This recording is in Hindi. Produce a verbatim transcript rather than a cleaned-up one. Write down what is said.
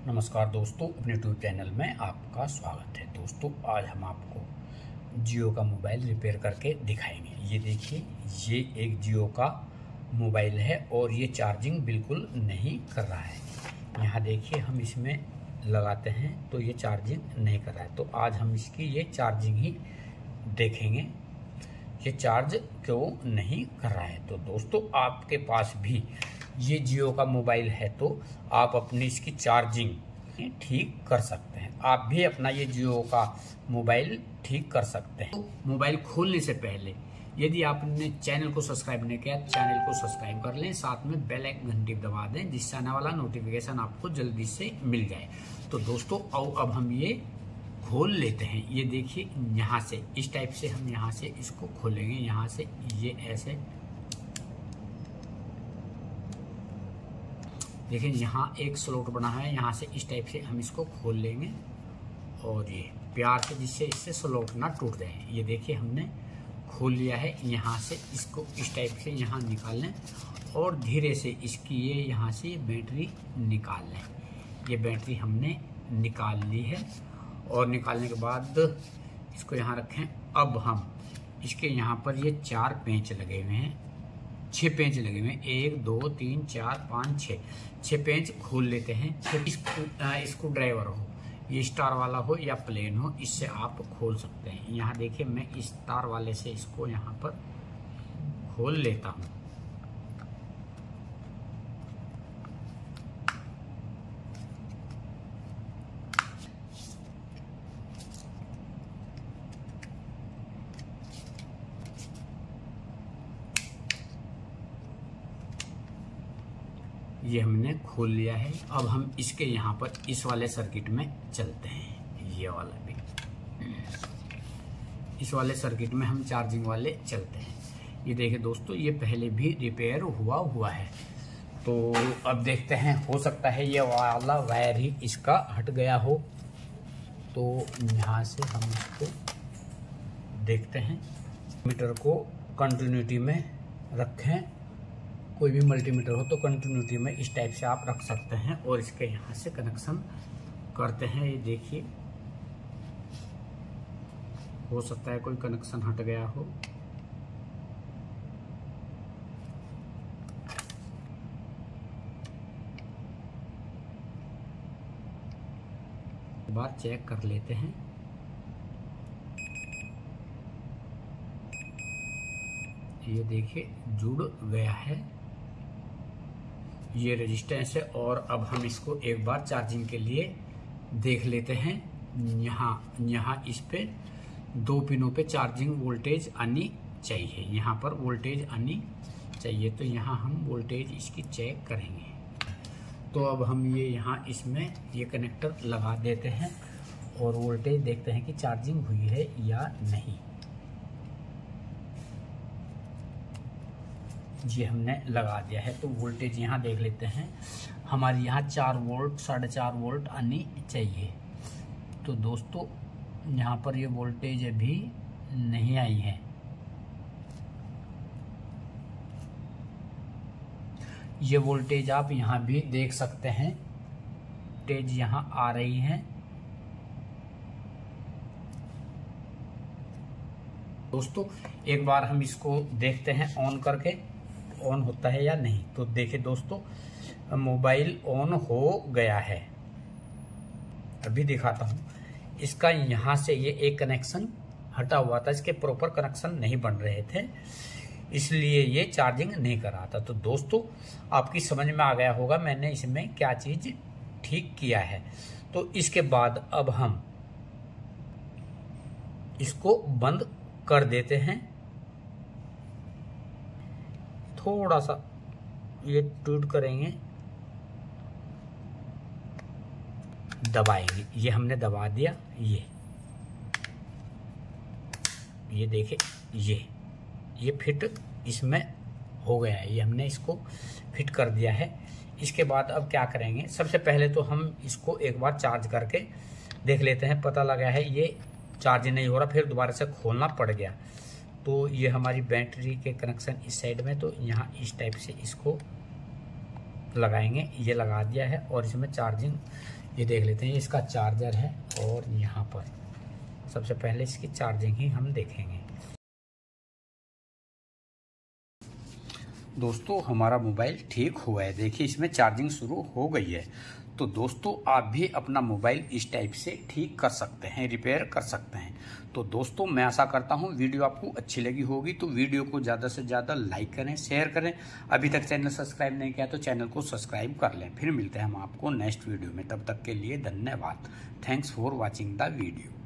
नमस्कार दोस्तों, अपने यूट्यूब चैनल में आपका स्वागत है। दोस्तों, आज हम आपको जियो का मोबाइल रिपेयर करके दिखाएंगे। ये देखिए, ये एक जियो का मोबाइल है और ये चार्जिंग बिल्कुल नहीं कर रहा है। यहाँ देखिए, हम इसमें लगाते हैं तो ये चार्जिंग नहीं कर रहा है। तो आज हम इसकी ये चार्जिंग ही देखेंगे, ये चार्ज क्यों नहीं कर रहा है। तो दोस्तों, आपके पास भी ये जियो का मोबाइल है तो आप अपनी इसकी चार्जिंग ठीक कर सकते हैं। आप भी अपना ये जियो का मोबाइल ठीक कर सकते हैं। तो मोबाइल खोलने से पहले यदि आपने चैनल को सब्सक्राइब नहीं किया, चैनल को सब्सक्राइब कर लें, साथ में बेल आइकन घंटी दबा दें जिससे आने वाला नोटिफिकेशन आपको जल्दी से मिल जाए। तो दोस्तों, आओ अब हम ये खोल लेते हैं। ये देखिए, यहाँ से इस टाइप से हम यहाँ से इसको खोलेंगे। यहाँ से ये ऐसे देखिए, यहाँ एक स्लॉट बना है, यहाँ से इस टाइप से हम इसको खोल लेंगे और ये प्यार से, जिससे इससे स्लॉट ना टूट जाए। ये देखिए, हमने खोल लिया है। यहाँ से इसको इस टाइप से यहाँ निकाल लें और धीरे से इसकी ये यहाँ से बैटरी निकाल लें। ये बैटरी हमने निकाल ली है और निकालने के बाद इसको यहाँ रखें। अब हम इसके यहाँ पर ये चार पेंच लगे हुए हैं, छः पेंच लगे हुए हैं, एक दो तीन चार पाँच छः छः पेंच खोल लेते हैं। स्क्रू ड्राइवर हो, ये स्टार वाला हो या प्लेन हो, इससे आप खोल सकते हैं। यहाँ देखिए, मैं इस स्टार वाले से इसको यहाँ पर खोल लेता हूँ। ये हमने खोल लिया है। अब हम इसके यहाँ पर इस वाले सर्किट में चलते हैं। ये वाला भी, इस वाले सर्किट में हम चार्जिंग वाले चलते हैं। ये देखिए दोस्तों, ये पहले भी रिपेयर हुआ हुआ है। तो अब देखते हैं, हो सकता है ये वाला वायर ही इसका हट गया हो। तो यहाँ से हम इसको देखते हैं। मीटर को कंटिन्यूटी में रखें। कोई भी मल्टीमीटर हो तो कंटिन्यूटी में इस टाइप से आप रख सकते हैं और इसके यहाँ से कनेक्शन करते हैं। ये देखिए, हो सकता है कोई कनेक्शन हट गया हो। एक बार चेक कर लेते हैं। ये देखिए, जुड़ गया है ये रेजिस्टेंस है। और अब हम इसको एक बार चार्जिंग के लिए देख लेते हैं। यहाँ यहाँ इस पे दो पिनों पे चार्जिंग वोल्टेज आनी चाहिए। यहाँ पर वोल्टेज आनी चाहिए, तो यहाँ हम वोल्टेज इसकी चेक करेंगे। तो अब हम ये यहाँ इसमें ये कनेक्टर लगा देते हैं और वोल्टेज देखते हैं कि चार्जिंग हुई है या नहीं। ये हमने लगा दिया है। तो वोल्टेज यहाँ देख लेते हैं। हमारी यहाँ चार वोल्ट साढ़े चार वोल्ट आनी चाहिए। तो दोस्तों, यहाँ पर ये वोल्टेज अभी नहीं आई है। ये वोल्टेज आप यहाँ भी देख सकते हैं, वोल्टेज यहाँ आ रही है। दोस्तों, एक बार हम इसको देखते हैं ऑन करके, ऑन होता है या नहीं। तो देखिए दोस्तों, मोबाइल ऑन हो गया है। अभी दिखाता हूँ। इसका यहाँ से ये एक कनेक्शन हटा हुआ था, इसके प्रॉपर कनेक्शन नहीं बन रहे थे, इसलिए ये चार्जिंग नहीं कर रहा था। तो दोस्तों, आपकी समझ में आ गया होगा मैंने इसमें क्या चीज ठीक किया है। तो इसके बाद अब हम इसको बंद कर देते हैं। थोड़ा सा ये टूट करेंगे, दबाएंगे। ये हमने दबा दिया। ये ये देखिए, ये ये फिट इसमें हो गया है। ये हमने इसको फिट कर दिया है। इसके बाद अब क्या करेंगे, सबसे पहले तो हम इसको एक बार चार्ज करके देख लेते हैं। पता लगा है ये चार्ज नहीं हो रहा, फिर दोबारा से खोलना पड़ गया। तो ये हमारी बैटरी के कनेक्शन इस साइड में, तो यहाँ इस टाइप से इसको लगाएंगे। ये लगा दिया है और इसमें चार्जिंग ये देख लेते हैं, इसका चार्जर है और यहाँ पर सबसे पहले इसकी चार्जिंग ही हम देखेंगे। दोस्तों हमारा मोबाइल ठीक हुआ है, देखिए इसमें चार्जिंग शुरू हो गई है। तो दोस्तों आप भी अपना मोबाइल इस टाइप से ठीक कर सकते हैं, रिपेयर कर सकते हैं। तो दोस्तों मैं आशा करता हूं वीडियो आपको अच्छी लगी होगी, तो वीडियो को ज़्यादा से ज़्यादा लाइक करें, शेयर करें। अभी तक चैनल सब्सक्राइब नहीं किया तो चैनल को सब्सक्राइब कर लें। फिर मिलते हैं हम आपको नेक्स्ट वीडियो में, तब तक के लिए धन्यवाद। Thanks for watching the video.